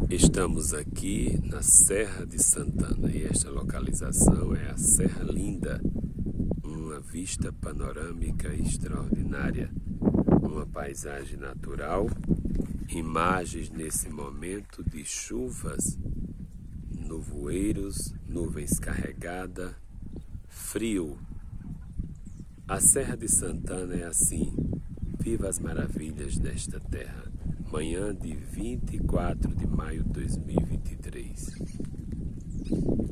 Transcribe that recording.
Estamos aqui na Serra de Santana e esta localização é a Serra Linda, uma vista panorâmica extraordinária, uma paisagem natural, imagens nesse momento de chuvas, nevoeiros, nuvens carregadas, frio. A Serra de Santana é assim, viva as maravilhas desta terra. Manhã de 24 de maio de 2023.